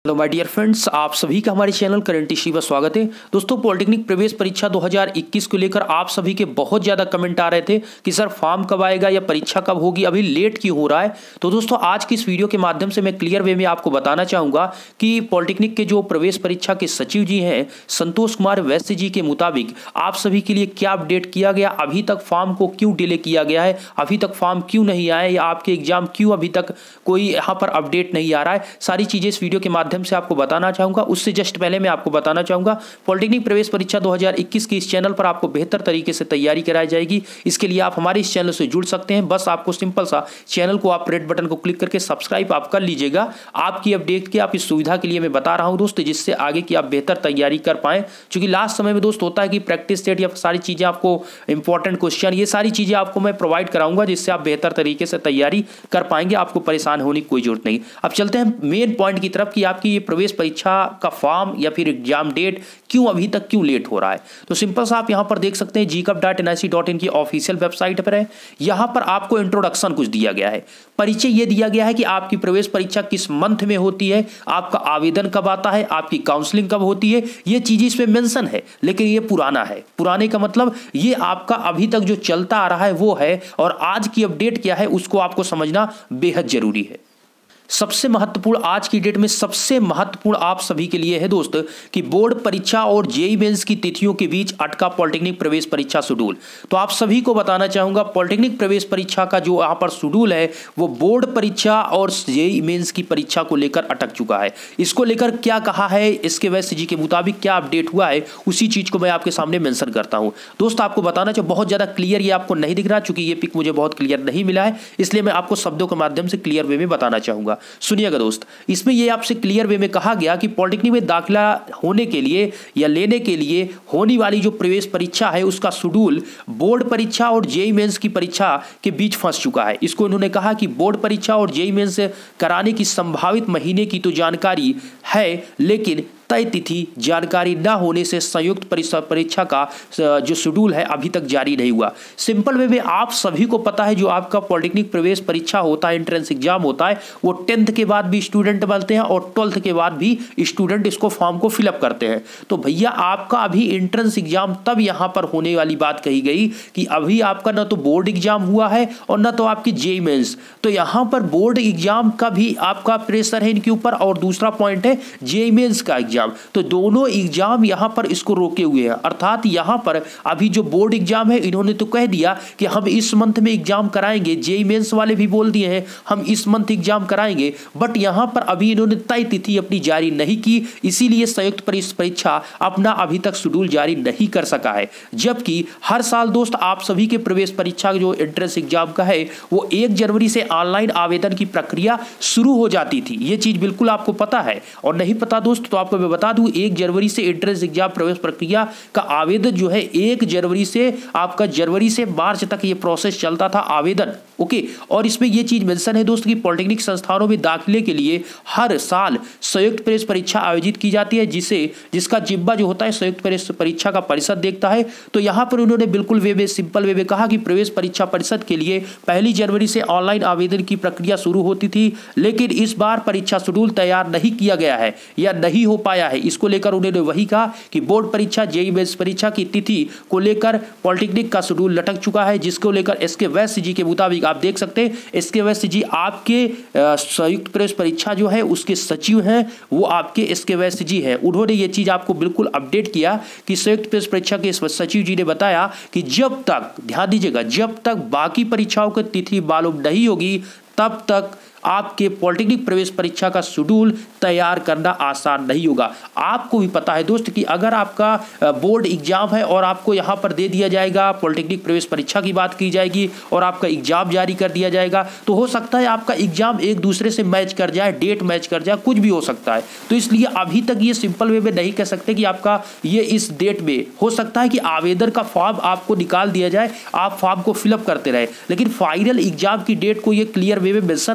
Hello my dear friends, आप सभी का हमारे चैनल करंट इश्यू पर स्वागत है। दोस्तों, पॉलिटेक्निक प्रवेश परीक्षा 2021 को लेकर आप सभी के बहुत ज़्यादा कमेंट आ रहे थे कि सर फॉर्म कब आएगा या परीक्षा कब होगी, अभी लेट क्यों हो रहा है। तो दोस्तों, आज की इस वीडियो के माध्यम से मैं क्लियर वे में आपको बताना चाहूँगा कि पॉलिटेक्निक के जो प्रवेश परीक्षा के सचिव जी हैं संतोष कुमार वैश्य जी के मुताबिक आप सभी के लिए क्या अपडेट किया गया, अभी तक फॉर्म को क्यों डिले किया गया है, अभी तक फॉर्म क्यों नहीं आए या आपके एग्जाम क्यों अभी तक कोई यहाँ पर अपडेट नहीं आ रहा है। सारी चीज़ें इस वीडियो के माध्यम से आपको बताना चाहूंगा। उससे जस्ट पहले मैं आपको बताना चाहूंगा पॉलिटेक्निक प्रवेश परीक्षा 2021 की इस चैनल पर आपको बेहतर तरीके से तैयारी कराई जाएगी। इसके लिए आप हमारे इस चैनल से जुड़ सकते हैं। बस आपको सिंपल सा चैनल को आप रेड बटन को क्लिक करके सब्सक्राइब आप कर लीजिएगा। आपकी अपडेट की आप इस सुविधा के लिए मैं बता रहा हूं दोस्त, जिससे आगे की आप बेहतर तैयारी कर पाएं। क्योंकि लास्ट समय में दोस्त होता है कि प्रैक्टिस सेट या सारी चीजें आपको इंपॉर्टेंट क्वेश्चन ये सारी चीजें आपको मैं प्रोवाइड कराऊंगा, जिससे आप बेहतर तरीके से तैयारी कर पाएंगे। आपको परेशान होने की कोई जरूरत नहीं। अब चलते हैं मेन पॉइंट की तरफ कि आपकी ये प्रवेश परीक्षा का फॉर्म या फिर एग्जाम डेट क्यों अभी तक क्यों लेट हो रहा है। तो सिंपल सा आप यहां पर देख सकते हैं gcup.nic.in की ऑफिशियल वेबसाइट पर है। यहां पर आपको इंट्रोडक्शन कुछ दिया गया है, परिचय ये दिया गया है कि आपकी प्रवेश परीक्षा किस मंथ में होती है, आपका आवेदन कब आता है, आपकी काउंसलिंग कब होती है, ये चीज इसमें मेंशन है। लेकिन ये पुराना है। पुराने का मतलब ये आपका अभी तक जो चलता आ रहा है वो है, और आज की अपडेट क्या है उसको आपको समझना बेहद जरूरी है। सबसे महत्वपूर्ण आज की डेट में सबसे महत्वपूर्ण आप सभी के लिए है दोस्त कि बोर्ड परीक्षा और जेईई मेंस की तिथियों के बीच अटका पॉलिटेक्निक प्रवेश परीक्षा शेड्यूल। तो आप सभी को बताना चाहूंगा पॉलिटेक्निक प्रवेश परीक्षा का जो यहाँ पर शेड्यूल है वो बोर्ड परीक्षा और जेईई मेंस की परीक्षा को लेकर अटक चुका है। इसको लेकर क्या कहा है इसके वैश्य जी के मुताबिक क्या अपडेट हुआ है उसी चीज को मैं आपके सामने मेंशन करता हूं। दोस्त, आपको बताना चाहिए बहुत ज्यादा क्लियर ये आपको नहीं दिख रहा, चूंकि ये पिक मुझे बहुत क्लियर नहीं मिला है, इसलिए मैं आपको शब्दों के माध्यम से क्लियर वे में बताना चाहूंगा। सुनिएगा दोस्त, इसमें यह आपसे क्लियर वे में कहा गया कि पॉलिटेक्निक में दाखिला होने के लिए या लेने के लिए होने वाली जो प्रवेश परीक्षा है उसका शेड्यूल बोर्ड परीक्षा और जेईई मेंस की परीक्षा के बीच फंस चुका है। इसको इन्होंने कहा कि बोर्ड परीक्षा और जेईई मेंस कराने की संभावित महीने की तो जानकारी है, लेकिन तय तिथि जानकारी न होने से संयुक्त परीक्षा का जो शेड्यूल है अभी तक जारी नहीं हुआ। सिंपल वे में आप सभी को पता है जो आपका पॉलिटेक्निक प्रवेश परीक्षा होता है, एंट्रेंस एग्जाम होता है, वो 10th के बाद भी स्टूडेंट बनते हैं और 12th के बाद भी स्टूडेंट इसको फॉर्म को फिलअप करते हैं। तो भैया आपका अभी एंट्रेंस एग्जाम तब यहाँ पर होने वाली बात कही गई कि अभी आपका न तो बोर्ड एग्जाम हुआ है और न तो आपकी जेईई मेंस। तो यहाँ पर बोर्ड एग्जाम का भी आपका प्रेशर है इनके ऊपर, और दूसरा पॉइंट है जेईई मेंस का एग्जाम। तो दोनों एग्जाम यहां पर इसको रोके हुए हैं। अर्थात यहां पर अभी जो बोर्ड एग्जाम है इन्होंने तो कह दिया कि हम इस मंथ में एग्जाम कराएंगे, जेईई मेंस वाले भी बोल दिए हैं हम इस मंथ एग्जाम कराएंगे, बट यहां पर अभी इन्होंने तय तिथि अपनी जारी नहीं की, इसीलिए संयुक्त परीक्षा अपना अभी तक शेड्यूल जारी नहीं कर सका है। जबकि हर साल दोस्त आप सभी के प्रवेश परीक्षा जो एंट्रेंस एग्जाम का है वो 1 जनवरी से ऑनलाइन आवेदन की प्रक्रिया शुरू हो जाती थी। ये चीज बिल्कुल आपको पता है, और नहीं पता दोस्त तो आपको मैं बता दूं 1 जनवरी से एंट्रेंस एग्जाम प्रवेश प्रक्रिया का आवेदन जो है 1 जनवरी से आपका जनवरी से मार्च तक ये प्रोसेस चलता था आवेदन। ओके, और इसमें ये चीज मेंशन है दोस्त कि पॉलिटेक्निक संस्थानों में दाखिले के लिए हर साल संयुक्त प्रवेश परीक्षा आयोजित की जाती है, जिसका जिम्मा जो होता है संयुक्त प्रवेश परीक्षा का परिषद देखता है। तो यहां पर उन्होंने बिल्कुल वे में सिंपल वे में कहा कि प्रवेश परीक्षा परिषद के लिए 1 जनवरी से ऑनलाइन आवेदन की प्रक्रिया शुरू होती थी, लेकिन इस बार परीक्षा शेड्यूल तैयार नहीं किया गया है या नहीं हो पाया है। इसको लेकर उन्होंने वही कहा कि बोर्ड परीक्षा जेईई मेंस परीक्षा की तिथि को लेकर पॉलिटेक्निक का शेड्यूल लटक चुका है, जिसको लेकर एसके वैश्य जी के मुताबिक आप देख सकते हैं एसके वैश्य जी आपके संयुक्त प्रवेश परीक्षा जो है उसके सचिव हैं, वो आपके एसके वैश्य जी हैं। उन्होंने ये चीज आपको बिल्कुल अपडेट किया कि संयुक्त प्रवेश परीक्षा के सचिव जी ने बताया कि जब तक, ध्यान दीजिएगा, जब तक बाकी परीक्षाओं की तिथि मालूम नहीं होगी तब तक आपके पॉलिटेक्निक प्रवेश परीक्षा का शेड्यूल तैयार करना आसान नहीं होगा। आपको भी पता है दोस्त कि अगर आपका बोर्ड एग्जाम है और आपको यहां पर दे दिया जाएगा, पॉलिटेक्निक प्रवेश परीक्षा की बात की जाएगी और आपका एग्जाम जारी कर दिया जाएगा, तो हो सकता है आपका एग्जाम एक दूसरे से मैच कर जाए, डेट मैच कर जाए, कुछ भी हो सकता है। तो इसलिए अभी तक ये सिंपल वे में नहीं कह सकते कि आपका ये इस डेट में हो सकता है कि आवेदन का फॉर्म आपको निकाल दिया जाए, आप फॉर्म को फिलअप करते रहे, लेकिन फाइनल एग्जाम की डेट को ये क्लियर वे में मेंशन नहीं कर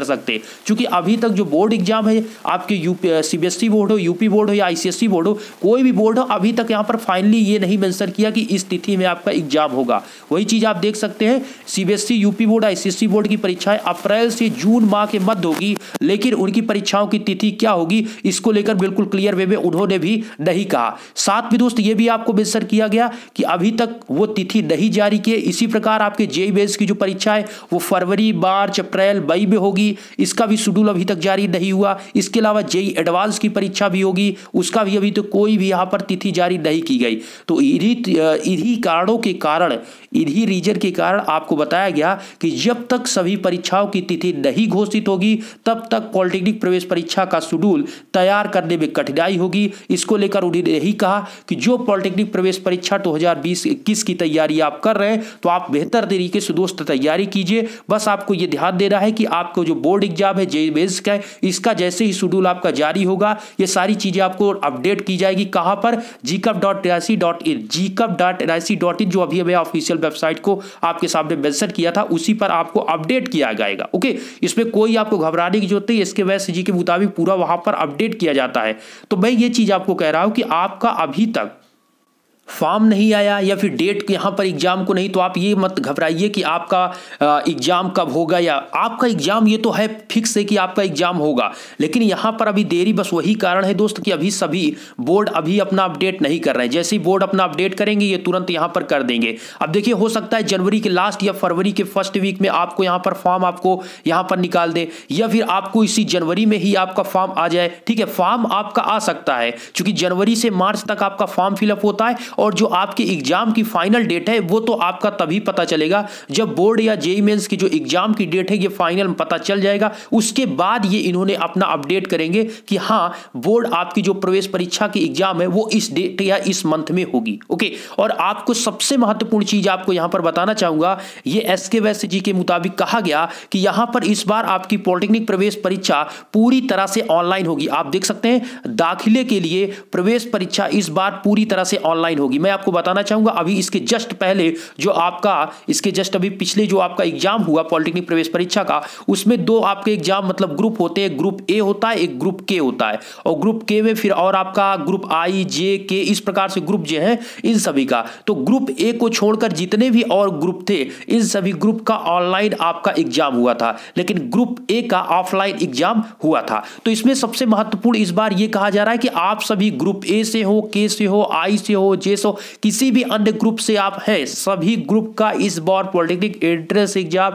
सकते, क्योंकि अभी तक जो बोर्ड एग्जाम है आपके सीबीएसई बोर्ड हो, यूपी बोर्ड हो या आईसीएसई बोर्ड हो, कोई भी बोर्ड हो, अभी तक यहाँ पर फाइनली ये नहीं मेंशन किया कि इस तिथि में आपका एग्जाम होगा। वही चीज आप देख सकते हैं, CBSE, UP board, ICSE board की परीक्षाएं अप्रैल से जून माह के मध्य होगी, लेकिन उनकी परीक्षाओं की तिथि क्या होगी इसको लेकर बिल्कुल क्लियर वे में उन्होंने भी नहीं कहा। साथ में दोस्त ये भी आपको मेंशन किया गया कि अभी तक वो तिथि नहीं जारी की। इसी प्रकार आपके जेईई मेंस की जो परीक्षा है वो फरवरी, मार्च, अप्रैल, मई में होगी, इसका भी शेड्यूल अभी तक जारी नहीं हुआ। इसके अलावा जेईई एडवांस की परीक्षा भी होगी, उसका भी अभी तो कोई भी यहाँ पर तिथि जारी नहीं की गई। तो इन्हीं कारणों के कारण, इन्हीं रीजन के कारण आपको बताया गया कि जब तक सभी परीक्षाओं की तिथि नहीं घोषित होगी तब तक पॉलिटेक्निक प्रवेश परीक्षा का शेड्यूल तैयार करने में कठिनाई होगी। इसको लेकर उन्होंने यही कहा कि जो पॉलिटेक्निक प्रवेश परीक्षा 2020-21 की तैयारी आप कर रहे हैं तो आप बेहतर तरीके से दोस्त तैयारी कीजिए। बस आपको यह ध्यान देना है कि आपको जो बोर्ड एग्जाम है जेईई मेंस का, इसका जैसे ही शेड्यूल आपका जारी होगा ये सारी चीजें आपको अपडेट की जाएगी। कहां पर? gcup.nic.in, gcup.nic.in जो अभी मैं ऑफिशियल वेबसाइट को आपके सामने मेंशन किया था उसी पर आपको अपडेट किया जाएगा। ओके, इसमें कोई आपको घबराने की जरूरत नहीं, इसके वैसे जी के मुताबिक पूरा वहां पर अपडेट किया जाता है। तो मैं ये चीज आपको कह रहा हूं कि आपका अभी तक फॉर्म नहीं आया या फिर डेट यहाँ पर एग्जाम को नहीं, तो आप ये मत घबराइए कि आपका एग्जाम कब होगा, या आपका एग्जाम ये तो है फिक्स है कि आपका एग्जाम होगा, लेकिन यहाँ पर अभी देरी बस वही कारण है दोस्त कि अभी सभी बोर्ड अभी अपना अपडेट नहीं कर रहे हैं। जैसे ही बोर्ड अपना अपडेट करेंगे ये तुरंत यहाँ पर कर देंगे। अब देखिए, हो सकता है जनवरी के लास्ट या फरवरी के फर्स्ट वीक में आपको यहाँ पर फॉर्म आपको यहाँ पर निकाल दे, या फिर आपको इसी जनवरी में ही आपका फॉर्म आ जाए। ठीक है, फॉर्म आपका आ सकता है क्योंकि जनवरी से मार्च तक आपका फॉर्म फिलअप होता है, और जो आपके एग्जाम की फाइनल डेट है वो तो आपका तभी पता चलेगा जब बोर्ड या जेईई मेंस की जो एग्जाम की डेट है ये फाइनल पता चल जाएगा। उसके बाद ये इन्होंने अपना अपडेट करेंगे कि हाँ, बोर्ड आपकी जो प्रवेश परीक्षा की एग्जाम है वो इस डेट या इस मंथ में होगी। ओके, और आपको सबसे महत्वपूर्ण चीज आपको यहां पर बताना चाहूंगा, ये एसके वैश्य जी के मुताबिक कहा गया कि यहां पर इस बार आपकी पॉलिटेक्निक प्रवेश परीक्षा पूरी तरह से ऑनलाइन होगी। आप देख सकते हैं, दाखिले के लिए प्रवेश परीक्षा इस बार पूरी तरह से ऑनलाइन होगी। मैं आपको बताना चाहूंगा, अभी इसके जस्ट पहले जो आपका, इसके जस्ट अभी पिछले जो आपका एग्जाम हुआ पॉलिटेक्निक प्रवेश परीक्षा का, उसमें दो आपके एग्जाम मतलब ग्रुप होते हैं, ग्रुप ए होता है, एक ग्रुप के होता है, और ग्रुप के में फिर और आपका ग्रुप आई, जे, के, इस प्रकार से ग्रुप जो है इन सभी का। तो ग्रुप ए को छोड़कर जितने भी और ग्रुप थे इन सभी ग्रुप का ऑनलाइन आपका एग्जाम हुआ था, लेकिन ग्रुप ए का ऑफलाइन एग्जाम हुआ था। तो इसमें सबसे महत्वपूर्ण इस बार यह कहा जा रहा है कि आप सभी ग्रुप ए से हो, के से हो, आई से हो, जे से हो, किसी भी अन्य ग्रुप से आप हैं, सभी ग्रुप का इस बार पॉलिटेक्निक एंट्रेंस एग्जाम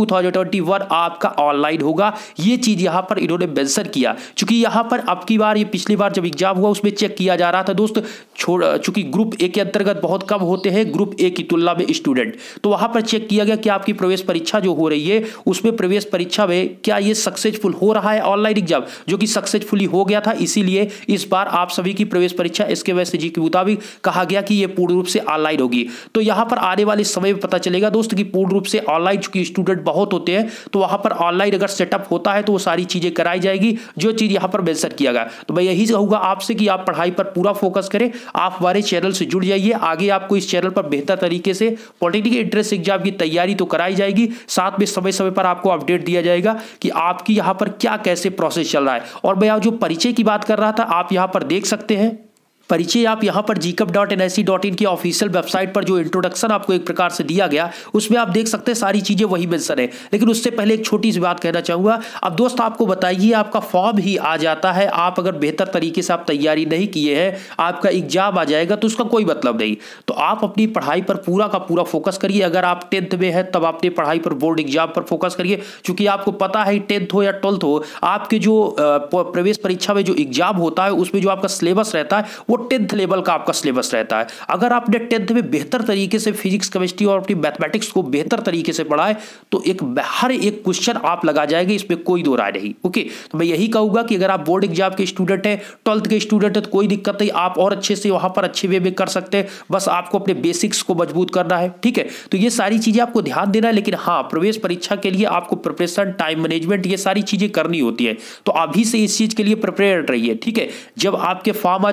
2021 आपका ऑनलाइन होगा। ये चीज यहां पर इन्होंने मेंशन किया, क्योंकि यहां पर अब की बार, ये पिछली बार जब एग्जाम हुआ उसमें चेक किया जा रहा था दोस्त, चूंकि ग्रुप ए के अंतर्गत बहुत कम होते हैं ग्रुप ए की तुलना में स्टूडेंट, तो वहां पर चेक किया गया कि आपकी प्रवेश परीक्षा जो हो रही है उसमें प्रवेश परीक्षा में क्या ये सक्सेसफुल हो रहा है ऑनलाइन एग्जाम, जो कि सक्सेसफुली हो गया था। इसीलिए इस बार आप सभी की प्रवेश परीक्षा एसके वैश्य जी के मुताबिक कहा गया कि ये पूर्ण रूप से ऑनलाइन होगी। तो यहां पर आने वाले समय में पता चलेगा दोस्त कि पूर्ण रूप से ऑनलाइन, चूंकि स्टूडेंट बहुत होते हैं तो वहां पर ऑनलाइन अगर सेटअप होता है तो वो सारी चीजें कराई जाएगी जो चीज यहां पर मेंशन किया गया। तो मैं यही कहूंगा आपसे कि आप पढ़ाई पर पूरा फोकस करें, आप हमारे चैनल से जुड़ जाइए। आगे आपको इस चैनल पर बेहतर तरीके से पॉलिटेक्निक एंट्रेंस एग्जाम की तैयारी तो कराई जाएगी, साथ में समय समय पर आपको अपडेट दिया जाएगा कि आपकी यहां पर क्या कैसे प्रोसेस चल रहा है। और मैं जो परिचय की बात कर रहा था, आप यहां पर देख सकते हैं परिचय, आप यहां पर gcup.nic.in की ऑफिशियल वेबसाइट पर जो इंट्रोडक्शन आपको एक प्रकार से दिया गया उसमें आप देख सकते हैं सारी चीजें वही मेंशन है। लेकिन उससे पहले एक छोटी सी बात कहना चाहूंगा। अब दोस्त आपको बताइए, आपका फॉर्म ही आ जाता है, आप अगर बेहतर तरीके से आप तैयारी नहीं किए हैं, आपका एग्जाम आ जाएगा तो उसका कोई मतलब नहीं। तो आप अपनी पढ़ाई पर पूरा का पूरा फोकस करिए। अगर आप 10th में है तब अपनी पढ़ाई पर, बोर्ड एग्जाम पर फोकस करिए, क्योंकि आपको पता है 10th हो या 12th हो, आपके जो प्रवेश परीक्षा में जो एग्जाम होता है उसमें जो आपका सिलेबस रहता है वो 10th लेवल का आपका सिलेबस रहता है। अगर आपने 10th में बेहतर तरीके से फिजिक्स, केमिस्ट्री और अपनी मैथमेटिक्स को बेहतर तरीके से पढ़ा है तो हर एक क्वेश्चन आप लगा जाएंगे, इसमें कोई दो राय नहीं। ओके, तो मैं यही कहूंगा कि अगर आप बोर्ड एग्जाम के स्टूडेंट हैं, 12th के स्टूडेंट हैं, तो कोई दिक्कत नहीं, आप और अच्छे से वहां पर अच्छे वे में कर सकते हैं। बस आपको अपने बेसिक्स को मजबूत करना है। ठीक है, तो ये सारी चीजें आपको ध्यान देना है। लेकिन हाँ, प्रवेश परीक्षा के लिए आपको प्रिपरेशन, टाइम मैनेजमेंट, ये सारी चीजें करनी होती है। तो अभी से इस चीज के लिए प्रिपेयर रहिए। ठीक है, जब आपके फॉर्म आ जाए, फॉर्म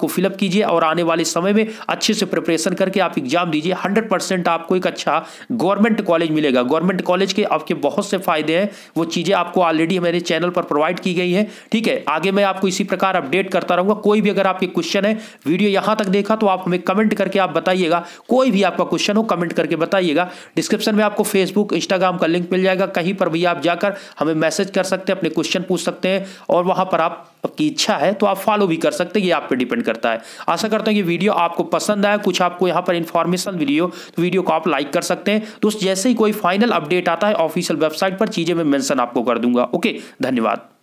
को फिलअप कीजिए और आने वाले समय में अच्छे से प्रिपरेशन करके आप एग्जाम दीजिए। 100% आपको एक अच्छा गवर्नमेंट कॉलेज मिलेगा। गवर्नमेंट कॉलेज के आपके बहुत से फायदे हैं, वो चीजें आपको ऑलरेडी मेरे चैनल पर प्रोवाइड की गई है। ठीक है, आगे मैं आपको इसी प्रकार अपडेट करता रहूंगा। कोई भी अगर आपके क्वेश्चन है, वीडियो यहां तक देखा तो आप हमें कमेंट करके आप बताइएगा। कोई भी आपका क्वेश्चन हो कमेंट करके बताइएगा। डिस्क्रिप्शन में आपको फेसबुक इंस्टाग्राम का लिंक मिल जाएगा, कहीं पर भी आप जाकर हमें मैसेज कर सकते हैं, अपने क्वेश्चन पूछ सकते हैं और वहां पर आपकी इच्छा है तो आप फॉलो भी कर सकते हैं। ये आप पे डिपेंड करता है। आशा करता हूं ये वीडियो आपको पसंद आया, कुछ आपको यहां पर इंफॉर्मेशन वीडियो तो वीडियो को आप लाइक कर सकते हैं। दोस्त जैसे ही कोई फाइनल अपडेट आता है ऑफिशियल वेबसाइट पर चीजें मैं मेंशन आपको कर दूंगा। ओके, धन्यवाद।